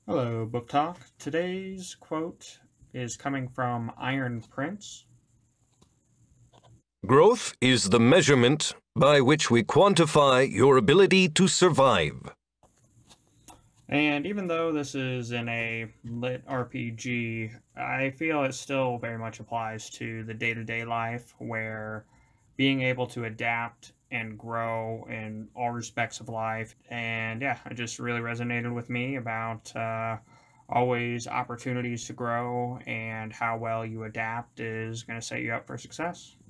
Hello, Book Talk. Today's quote is coming from Iron Prince. Growth is the measurement by which we quantify your ability to survive. And even though this is in a lit RPG, I feel it still very much applies to the day-to-day life where being able to adapt and grow in all respects of life. And yeah, it just really resonated with me about always opportunities to grow and how well you adapt is going to set you up for success.